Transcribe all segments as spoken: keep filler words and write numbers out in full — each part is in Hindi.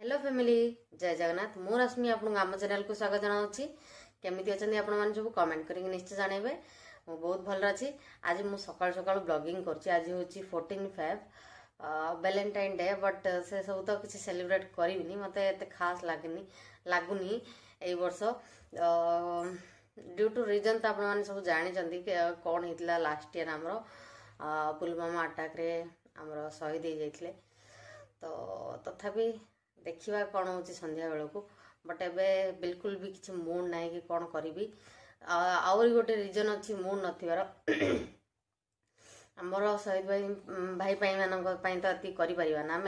हेलो फैमिली जय जगन्नाथ मु रश्मि आपन आम चैनल को स्वागत जनाऊँगी। केमी अच्छा आपण मैंने सब कमेंट करके निश्चय जानवे मु बहुत भल अच्छी। आज मु सकाल सकाल ब्लॉगिंग कर आज हूँ fourteen Feb Valentine day but से सब तो किसी सेलिब्रेट करी मत एत खास लगनी लगुनि यही वर्ष ड्यू टू रिजन तो आपने सब जानते कौन होता लास्ट ईयर आमर पुलवामा अटैक रे आमर शहीद हो जाते तो तथापि देखिए कौन हो संध्या बेलू बट एवं बिल्कुल भी किसी मूड ना कि कौन करी आउरी गोटे रिजन अच्छी मूड नथिबार आमर शहीद भाई भाई भाई मान तो ये कर ना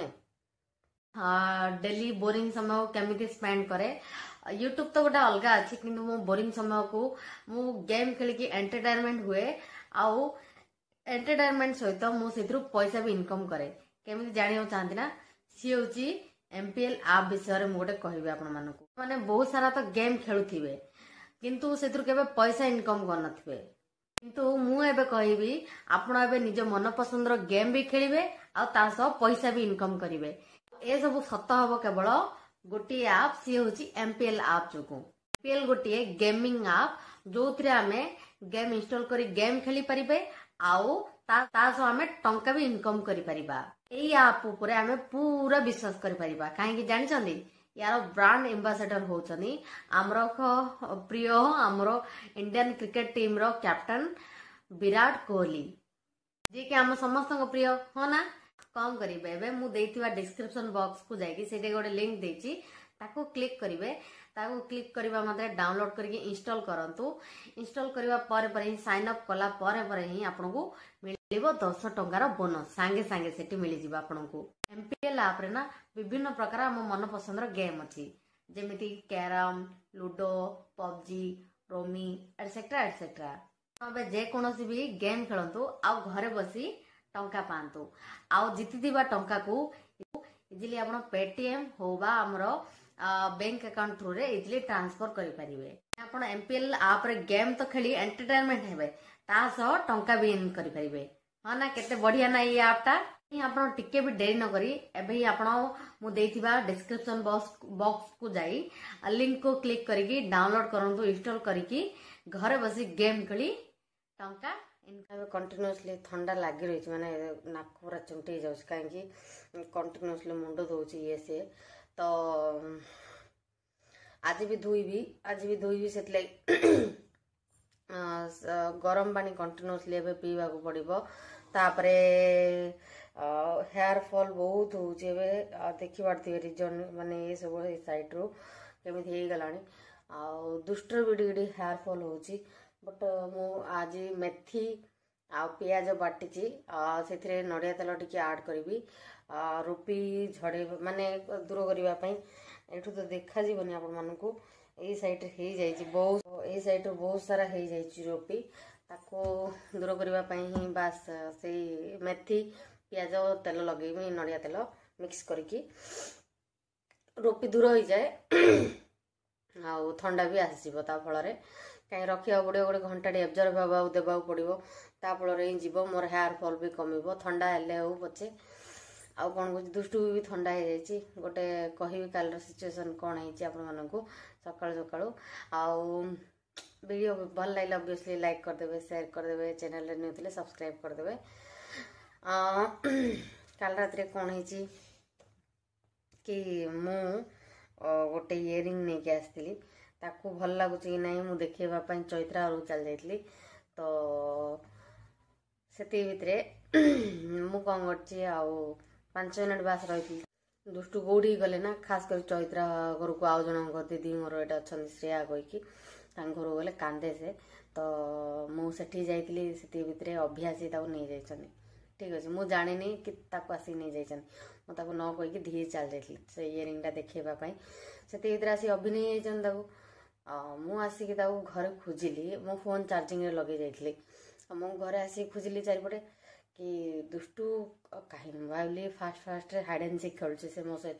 आम डेली बोरिंग समय केमी स्पेंड करे यूट्यूब तो गोटे अलग अच्छी कि मो बोरिंग समय को मु गेम खेलिकी एंटरटेनमेंट हुए आउ एंटरटेनमेंट सहित मुझे पैसा भी इनकम करे केमी जाना चाहती ना सी हूँ एमपीएल आप विषय में गोटे कहबी आपण मानक माने बहुत सारा तो गेम खेलुथिबे किंतु से पैसा इनकम करनथिबे किंतु मु एबे कहबी आपण एबे निज मन पसंद रो गेम भी खेलिबे आ ता सह पैसा भी इनकम करिवे ए सब सत हबो केवल गोटी ऐप सी होची एमपीएल ऐप जोगु एमपीएल गोटी गेमिंग ऐप जोथरे आमे गेम इंस्टॉल करी गेम खेली परिबे आउ ता ता सह आमे टंका भी इनकम करि परिबा एई ऐप ऊपर आमे पूरा विश्वास करि परिबा काहे कि जानि छथि यार ब्रांड एम्बेसडर होचनी हमरो प्रिय हमरो इंडियन क्रिकेट टीम रो कैप्टन विराट कोहली जे कि हम समस्त प्रिय हो ना कम करिवे एबे मु देइथिबा डिस्क्रिप्शन बॉक्स को जाइकी सेटे गोटे लिंक देछि ताको क्लिक करिवे ताको क्लिक करबा मात्रे डाउनलोड करके इंस्टॉल करंतु इंस्टॉल करबा पर पर ही साइन अप कला पर पर ही आपनको मिलिबो दस टंकार बोनस सांगे सांगे सेठी मिलि जिबा आपनको एमपीएल ऐप रे ना विभिन्न प्रकार हम मन पसंद रो गेम अछि जेमिति carrom ludo PUBG rummy etcetera etcetera अबे जे कोनोसी भी गेम खेलंतु आ घरे बसी टंका पांतु आ जितिदिबा टंका को इजिली आपण पेटीएम होबा हमरो बैंक अकाउंट थ्रू रे इजिली ट्रांसफर करि परिबे आपण एमपीएल ऐप रे गेम तो खेली एंटरटेनमेंट हेबे ता सह टंका भी इन करि परिबे हां ना केते बढ़िया ना ये ऐप ता आपण टिके भी देरी न करी एबे ही आपण मु देथिबा डिस्क्रिप्शन बॉक्स बॉक्स को जाई लिंक को क्लिक करके डाउनलोड करंतु इंस्टॉल करके घरे बसी गेम खेली टंका इनका कंटिन्यूअसली ठंडा लगी रही माने नाक पूरा चुंटी जाउछ काहे कि कंटिन्यूअसली मुंड दोउची ये से तो आज भी धोईबी आज भी धोईबी सेतले गरम पानी कंटिन्यूअसली एबे पीवा को पड़िबो तापरे हेयर फॉल बहुत होउची एबे देखि पारती रीजन माने ये सब साइड रो केमिति हे गलानी आ दुष्टर बिडी बिडी हेयर फॉल होउची बट मु आज मेथी आ पियाज बाटी से नड़िया तेल टी आड करी रुपी झड़े माने दूर करने एठू तो देखा जीवनी आपण मानकू ए साइड हो जाइए बहुत ए साइड बहुत सारा हो जाइए रुपी ताको दूर करने ही बास से मेथी पियाज तेल लगे नड़िया तेल मिक्स करके रुपी दूर हो जाए आ ठंडा भी आसीब ता फल कहीं रखा पड़ो गोटे घंटा एब्जर्व हवा देवा पड़ो ताफल ही जीव मोर हेयर फॉल भी कमिब ठंडा हेले हो पचे आउ कौन कह दुष्टु भी ठंडा हो जाए गोटे कहि कालर सिचुएसन कौन है आपण मानक सका सका आउ वीडियो भल लगे ऑब्वियसली लाइक करदे शेयर करदे चैनल रे न्यू सब्सक्राइब करदे काल रात रे कौन है कि मु गोटे इयरिंग नहीं के आसती ताकू भल लगुच कि नहीं मुझे देखेवाई चैत्रा रू चल जाइली तो से भितर मु कौन कर पांच मिनट बास रही दुष्टु कौटी गले ना खास कर चैत्रा घर को आउ जन दीदी मोर ये अच्छा श्रेया कहीकि घर गले कांदे से तो मुझे जाइली से भितर अभ्यासी नहीं जाइछन ठीक अच्छे मुझे जानी कि आसिक नहीं जाइछन मुझे न कहीकि धीरे चल जाइली से इयरिंगटा देखेवाई से भितर आसी अभिनय जाइछन मु आसिक घरे खोजिली मो फोन चार्जिंग रे लगे जाइली मु घरे आसिक खोजिली चारिपटे कि दुष्टु कहीं भाविली fast fast hide and seek खेलुचे से मो सहित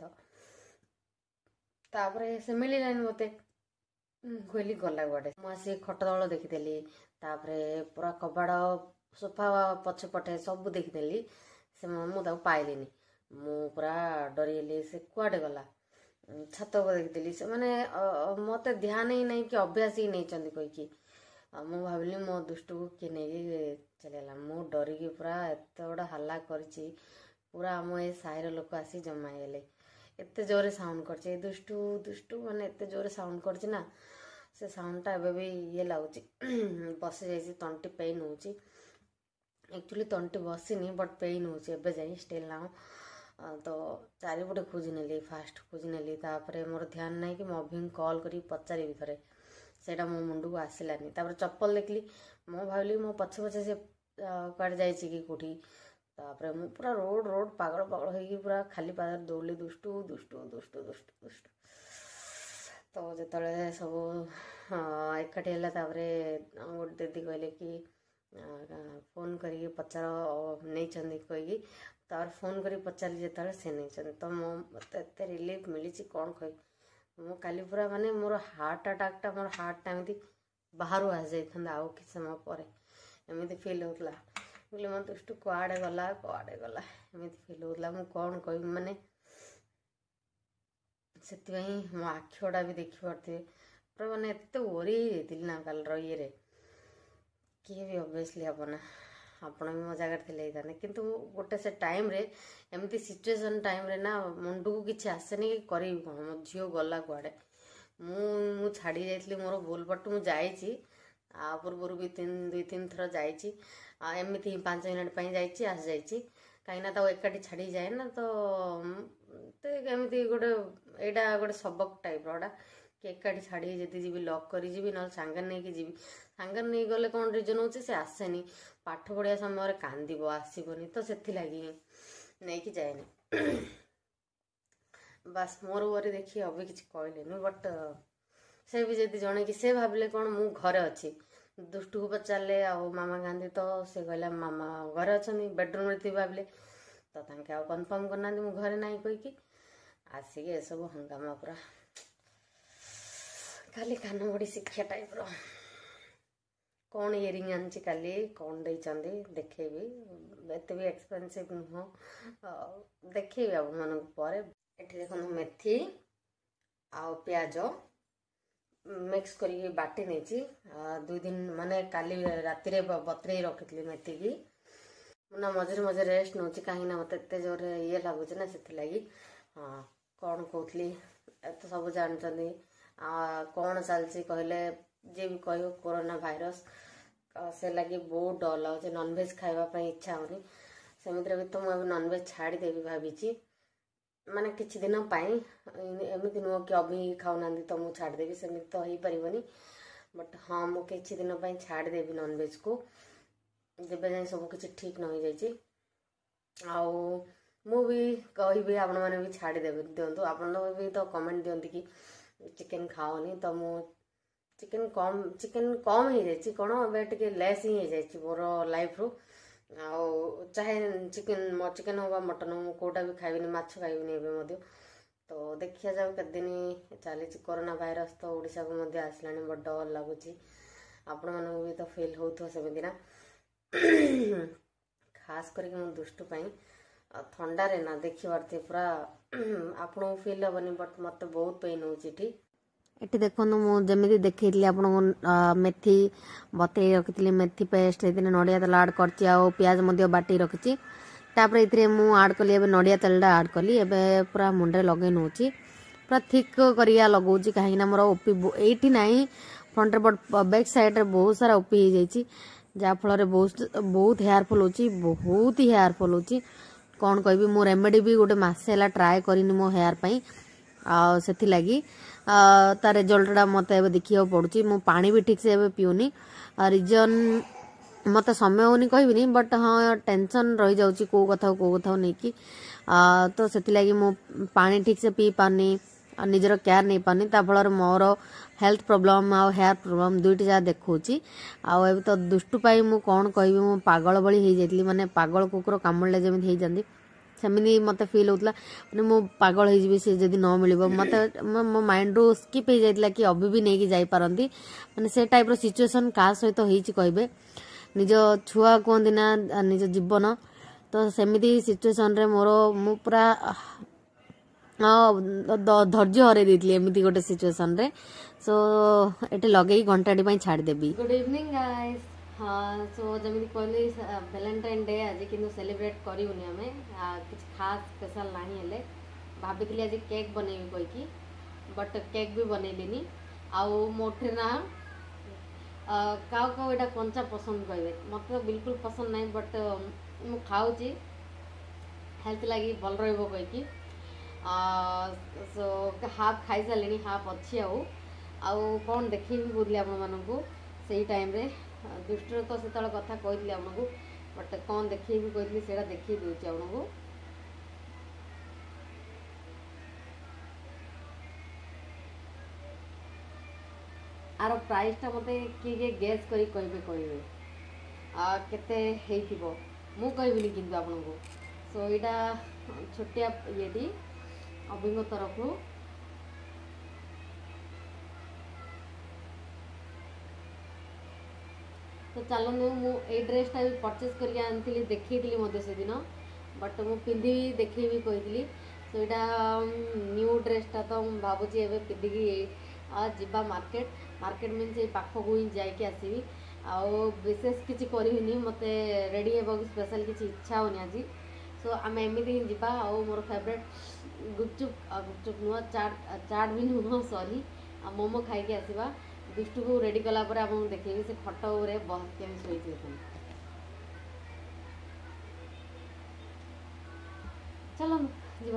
तापरे से मिललानी मते कहली गला गुआटे मुझे खट तल देखीदेली तापरे पूरा कबाड़ सोफा पछपटे सब देखीदेली से मुझे पाइलिनी मु पूरा डरीगली से कुआडे गला छत उपर देखी से मैंने मत ध्यान ही नहीं कि अभ्यास ही नहीं कहीकि मु भाविली मो दुष्टु को किए नहीं चलेगा मु डरिकी पूरा एत बड़ा हल्ला करी पूरा आम ए साईर लोक आसी जमाईगले एत जोरे साउंड कर दुष्टु दुष्टु माने एत जोरे साउंड कर ना से साउंडटा एवं भी ये लगुच बसी जाइए तंटी पेन हो एक्चुअली तंटी बसनी बट पेन हो जाए स्टिल नाउ तो चारिपटे खोजी नेली फास्ट खोजी नेली तापर मोर ध्यान नहीं कि अभी कॉल कर पचारि थे सेटा मो मुंड को आसलानी तापर चप्पल देखली मो भाविली मो पछे पछे से कड़े जाइए कि कौटी तापर मु पूरा रोड रोड पागल पागल हो पूरा खाली पाद दौड़ली दुष्टु दुष्टु दुष्टु दुष्टु दुष्टु तो जो सब एकाठी है गोटे दीदी कहले कि फोन करी पचार नहीं कहीकि तार फोन करी पचारि जो से नहीं तो मत एत रिलीफ मिली कौन कह मु काली पूरा माने मोर हार्ट अटैकटा मोर हार्टा एमती बाहर आ जाता आउ कि समय पर एमती फिल होता बोले मो दुष्टु कुआड़े गला कुआड़े गला एमती फिल होता मुझे कौन कह माने से मो आखिटा भी देखी पारे पूरा मैंने एत ओरी होती ना कल ये किए भी ऑब्वियसली हेना आपण भी मो जगह थे किंतु गोटे से टाइम रे एमती सिचुएशन टाइम रे ना मुंड को किसी आसेनी कि करी कौन मो झील गला कुआड़े मु छाड़ी जाइली मोर भूल बट मुझे जाइए आ पूर्व भी तीन दुई तीन थर जाइए एमती पांच मिनट जाइए आस जाइए कहीं एकाठी छाड़ी जाए ना तो एमती गोटे यहाँ गोटे सबक टाइप रोटा कि एकाठी छाड़ी जी जी लक कर जी ना सांगे नहीं कि जी सांगे नहीं गले कौन रिजन हो आसेनी पाठ पढ़िया समय कांद आसबनी तो से नहीं कि जाए बास मोर ओरी देखिए अभी किसी कहले बट से भी जब जड़े कि से भाविले कौन मु घरे अच्छी दुष्टु को पचारे आ मामा गांधी तो से कहला मामा घरे अच्छा बेडरूम में थी भाविले तो तांके आ कन्फर्म करना मु घरे ना कहीकि आसिक ए सब हंगामा पूरा खाली कान बड़ी शिक्षा टाइप रो कौन इयरिंग आनी काली कौन देखेबी एत भी एक्सपेंसिव नुह देखेबी आप मान पर देखो मेथी आ प्याज मिक्स करके बाटी नहीं दुई दिन माने काली राति रे बतरे रखी मेथी की मुना मझे मझे रेस्ट नौ कहीं मत एत जोर ये लगुच ना से लगी हाँ कौन कहली तो सब जानते कौन चलती कहले जी भी कह कोरोना भाइरस से लगी बहुत डर लगे नॉनवेज खावाई इच्छा होनी सेमित भी तो मुझे नॉनवेज छाड़देवी भावी माने किछि दिन एमती नुह कि अभी खाऊना तो मुझे छाड़देवी सेमती तो हो पारनी बट हाँ मुझे किछि दिन छाड़देवी नॉनवेज को जब जाए सब किसी ठीक न हो जाए मु भी कहि आपण मैंने भी छाड़देवे दिंतु आप भी तो कमेंट दिंती कि चिकेन खाओनी तो मु चिकेन कम चिकेन कम हो जाए कौन ए टे लेस ही हो जाए मोर लाइफ रू आ चाहे चिकेन चिकेन हो मटन हो कौटा भी खाइबनी माछ खाइबनी एवं तो देखिया जाओ के दिन चली कोरोना भाइरस तो ओडिशा को मध्य आसला बड़ डर लगुच आपण मानू भी तो फिल हो सेमती ना खास करके मो दुष्टु थंडारे ना देखी पारे पूरा आपको फिल हेनी बट मत बहुत पेन होती ये देखो मुझे देखी आपको मेथी बतई रखी मेथी पेस्ट नड़िया तेल आड कर प्याज बाटी रखी तापर ये आड कली नड़िया तेल आड कली एवं पूरा मुंडे लगे नौ पूरा थिक करिया लगौची कहीं मोर ओपी ये ना फ्रंट बट बैक साइड रे बहुत सारा ओपी हो जाए जहाँफल बहुत बहुत हेयरफॉल होची बहुत ही हेयरफॉल होची कौन कह मो रेमेडी भी गोटे मसे है ट्राए करनी मो हेयर पाई से लगी ता रिजल्टा मत देखा पड़ुची मो पानी भी ठीक से पीऊनी रिजन मत समय होनी कहबी बट हाँ टेंशन रही जाऊँगी कौ कथा कौ कथा नहीं कि तो से लगी मो पानी ठीक से पी पानी निजर केयर नहीं पानी फल मोर हेल्थ प्रोब्लेम आ हेयर प्रोब्लेम दुईटी जहाँ देखी आउ तो दुष्टु पाई मु कौन कहबी मो पागल भली हो जाती माने पागल कुकुर कामुड़े जमी हो जाती सेमती मत फिल होता मैंने मो पागल हो सी जदि न मिल मत मो माइंड रू स्किप हो जाता कि अभी भी नहीं जापारती मैंने से टाइप रो सिचुएशन क्या सहित होबे निज छुआ कहती ना निज जीवन तो सेमती सिचुएशन रे मोर मु पूरा धैर्य हर एमती गोटे सिचुएसन रे सो ये लगे घंटाटी छाड़देवी गुड इवनिंग गाइस हाँ सो जमी कहली वैलेंटाइन डे आज कि सेलिब्रेट करूनी आम किसी खास स्पेशल ना हेले भाभी आज केक बनैबी कहीकि बट केक भी बनैलिनी आउ मोठे ना क्या क्या यहाँ कंचा पसंद कहे मत तो बिल्कुल पसंद नहीं बट मु खाऊँ हेल्थ लगी भल रहीकि सो हाफ खाई सारे हाफ अच्छी आउ कौन देखी बोली आपको से टाइम रे दुष्ट तो से कथा कही आपको बट कौन देखी कही से देखी दूसरी आपको आर प्राइस टा मत किए गेस करी कहे कहे केते हेइथिबो मु कहबिनी किंतु आपनको सो यहाँ छोटिया ये अभिंग तरफ तो चलू मुझे ड्रेसटा भी परचेज कर देखी से दिन बट मु पिंधि देखेबी कही सो यहाँ न्यू ड्रेसटा तो भावुची एवं पिंधिकी जीवा मार्केट मार्केट मीन से पाखक ही जाकि आसबि आउ विशेष किसी करी मत रेडी होगा स्पेशल किसी इच्छा होनी आज सो आम एमती ही जीवा आउ मोर फेवरेट गुपचुप गुपचुप नुह चाट चाट भी नुह सॉरी मोमो खाई आसवा दुष्टु को रेडी कलापर आपको देखेबी से खट उरे बहुत केमी शोई चलो जीवा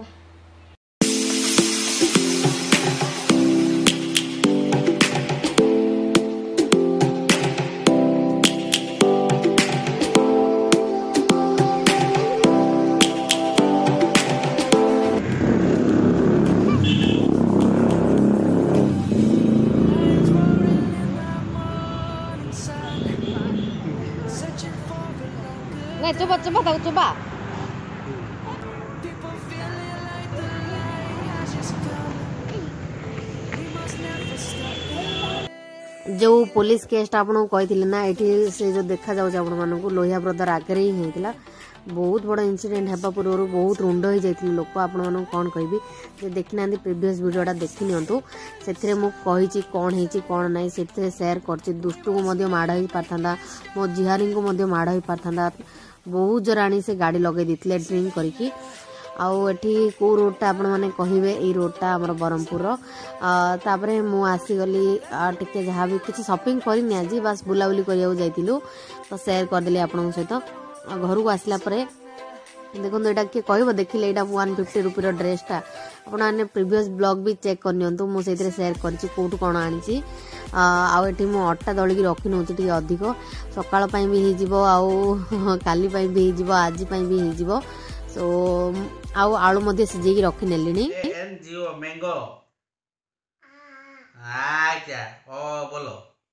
네, coba coba tahu coba. जो पुलिस केसटा आपको कही ना ये से जो देखा जाऊँ आप लोहिया ब्रदर आगे ही होता बहुत बड़ा इंसिडेंट होगा पूर्व बहुत रुंड हो जाते लोक आप कौन कहि देखी ना प्रीवियस वीडियोटा देखी नियंतु से मुझे कौन है कौन ना से सेयार कर दुष्टु को माड़ हो पारता मो झिहारी को माड़ हो पारता बहुत जराणी से गाड़ी लगे देते ड्रिंक करके आठी कौ रोडटा आपण मैंने कहे ये रोडटा आम ब्रह्मपुर तापर मु आसीगली टे जहाँ भी किसी शॉपिंग करनी आज बास बुलाबुली करने जाइलु तो सेयार करदेली आपण सहित घर को आसला देखो यहाँ किए कह देखिले यहाँ वन फिफ्टी रुपीर ड्रेसटा आपने प्रीवियस ब्लॉग भी चेक करनी मुझे सेयार कर कौटू कौन आनी आठी मु अटा दलिकी रखी नौ टे अधिक सकाल भी हो काली भी हो आज भी हो सो आउ आलू मध्य सिझेकी रखी नेलिनी एनजीओ मैंगो आ क्या ओ बोलो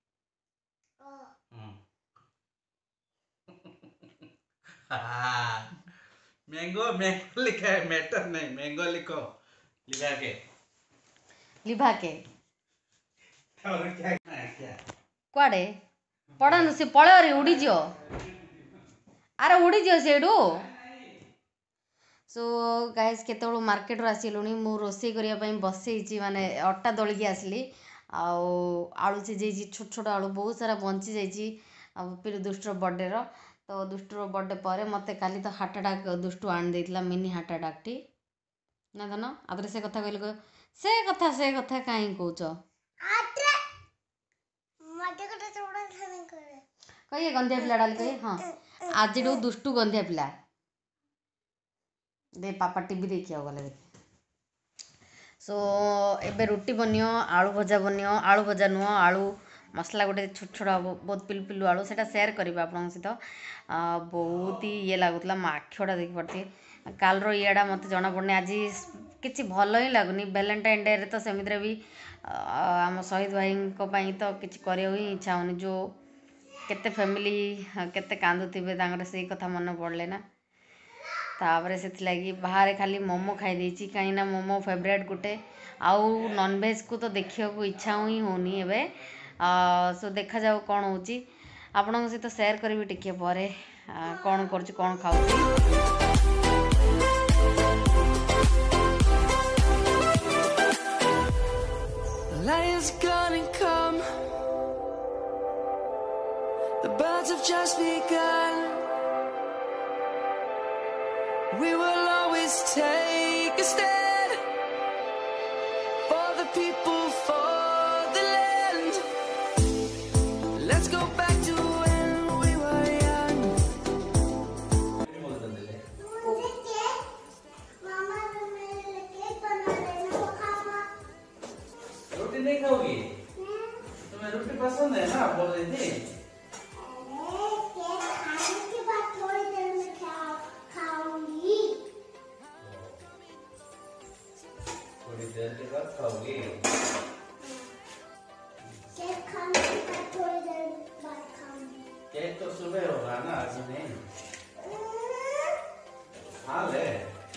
मैंगो मैंगो लिखा है मैटर नहीं मैंगो लिखो लिखा के लिभा के और क्या क्या कुआडे पड़न से पळे उड़ी जियो अरे उड़ी जियो सेडू सो गाइस केत मार्केट रू आसिलुनी मु रोसई करने बसई माने अटा दलिकी आसली आलू सिझे छोट छोट आलू बहुत सारा बंची जाइए दुष्टर बर्थडे रो तो दुष्टर बर्थडे पर मत काली तो हार्ट अटैक दुष्टु आनी देइतिला मिनी हार्ट अटैक टी ना तो ना आदरे से कथा कहले से कथा से कथा काई कहउछ कहिए गंधिया पिला डाल कहिए हाँ आज दुष्टु गंधिया पिला दे पापा टीवी देखिया गले देख सो एबे रुटी बनियो आलू भजा बनियो आलू भजा नुह आलू मसला गोटे छोट छोट हम बहुत पिलु पिलु आलू से सेयार करेंगे आप सहित बहुत ही ये लगुला मो आखिटा देखी पार्टी कालर इटा मत जना पड़े आज किसी भल ही लगुनि वैलेंटाइन डे रे तो सेमिति भी आम शहीद भाई तो किसी कर इच्छा होनी जो केते फैमिली केते कांदुवे से कथा मन पड़े ना तापर से लगी बाहर खाली मोमो खाई देछि कहीं ना मोमो फेवरेट गोटे आउ नॉनवेज को तो देखा इच्छा ही होनी एबे सो देखा जाओ कौन होची आपन सहित शेयर करी टिके पर कौन कर कौन खाऊ is gonna come. The birds have just begun. We will always take a stand for the people, for the land. Let's go back to when we were young. रोटी नहीं खाओगी? तुम्हें रोटी पसंद है ना? बोल रही थी। थोड़ी देर के बाद खाओगी। केक खाने के बाद थोड़ी देर बाद खाऊंगी। केक तो सुबह होगा ना, अभी नहीं। हाँ ले।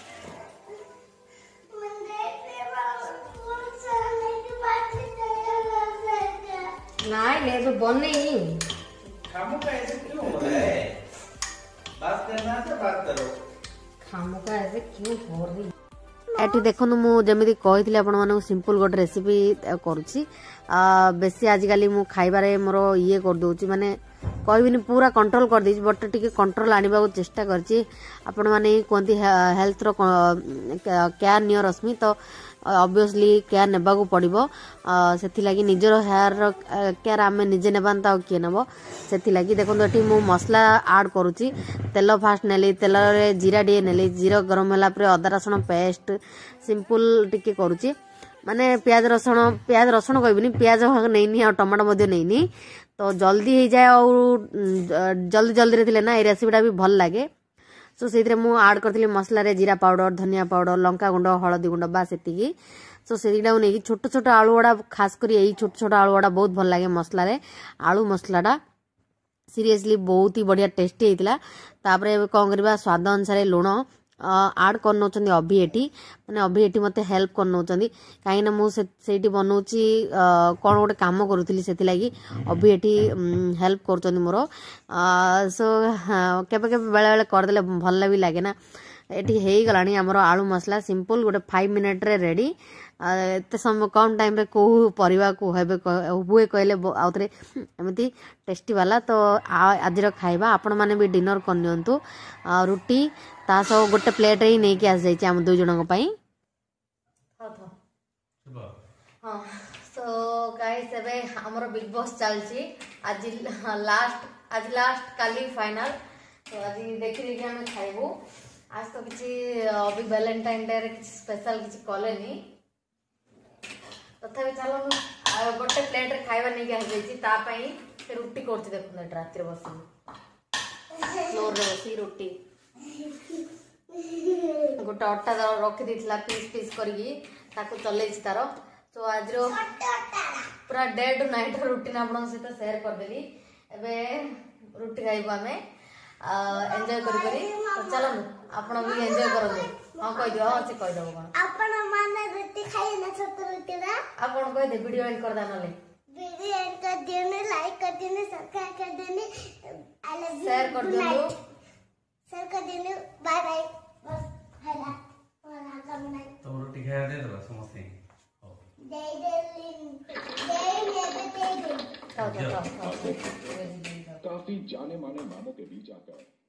नहीं ले तो बन नहीं। खामो का ऐसे क्यों हो रहा है? बात करना है तो बात करो। खामो का ऐसे क्यों हो रही? एटी देखो मु जमी कही आपण सिंपल गोटे रेसिपी करुच्ची बेसी आजिकल मु खाइबारे मोर ये कर दूची माने कहबिनी पूरा कंट्रोल कर दी बट टिके कंट्रोल आनिबा को चेष्टा करची आपण माने कहती हेल्थ रो केयर नियर रश्मि तो ऑब्वियसली केयर नेबा को पड़िबो सेथि लागि निजर हेयर रो केयर आमे निजे नेबान ता के नेबो सेथि लागि देखो एटी मु मसला ऐड करूची तेल फास्ट नेली तेल रे जीरा डी नेली जीरा गरम होला पर अदा रसुण पेस्ट सिंपल टिके करूची माने प्याज रसुण प्याज रसुण कहबिनी प्याज नैनी आ टमाटो मध्य नैनी तो जल्दी हो जाए और जल्दी जल्दी रे ना ये रेसिपीटा भी भल लगे सो से आड करी मसला रे जीरा पाउडर धनिया पाउडर लंका गुंड हलदी गुंड बा सेतिकी सो से नहीं छोट छोट आलू गुड़ा खास कर यही छोट छोट आलू गुड़ा बहुत भल लगे मसला रे आलू मसलाटा सीरियसली बहुत ही बढ़िया टेस्टी होता तापर कौन करवा स्वाद अनुसार लुण आड कर नौ अभी एटी माने अभी एटी मते हेल्प कर नौ कहीं ना मुझे बनाऊँगी कौन गोटे कम करूली से अभी एटी हेल्प कर मोर सो केबे केबे बेले बेले करदे भल भी लगे ना एटी हो गलानी आमर आलू मसला सिंपल गोटे फाइव मिनिट रे रेडी एत समय कम टाइम रे को परिवा को हुए कहले आउ थे एमती टेस्टी वाला तो आज खाइबा आपण माने भी डिनर करनियंतु रुटी ता सब गोटे प्लेट ही नहीं कि आस जाइए आम दुई जन हाँ सो गाइस एबे हमर बिग बॉस चलची आज लास्ट आज लास्ट काली फाइनल तो आज देखि कि हम खाइबो आज तो किसी अभी वैलेंटाइन डे रे किसी स्पेशल किसी कलेनी तथापि चलो गोटे प्लेट रे खाइबा नहीं आस जाइए तापाई रुटी करछि देखु एट रात रे बसी फ्लोर रे बसी रुटी गोटे अटा रखी देथिला पीस पीस करगी ताको चलै छि तारो तो आज रो पूरा डे टू नाइट रुटीन आपन सहित शेयर कर देली एबे रुटी खाइबो हमें एंजॉय करी करी तो चलो आपण भी एंजॉय करबो हां कह दियो हां से कह दबो आपण माने रुटी खाइ ना छोट रुटी ना आपण कह दे वीडियो एंड कर दा नले वीडियो एंड कर देने लाइक कर देने सब्सक्राइब कर देने आई लव यू शेयर कर दो शेयर कर देने बाय बाय बस हैला और काम नहीं तो रोटी खाया दे दो समोसे दे दे दे दे दे दे काफी जाने माने नामों के बीच आकर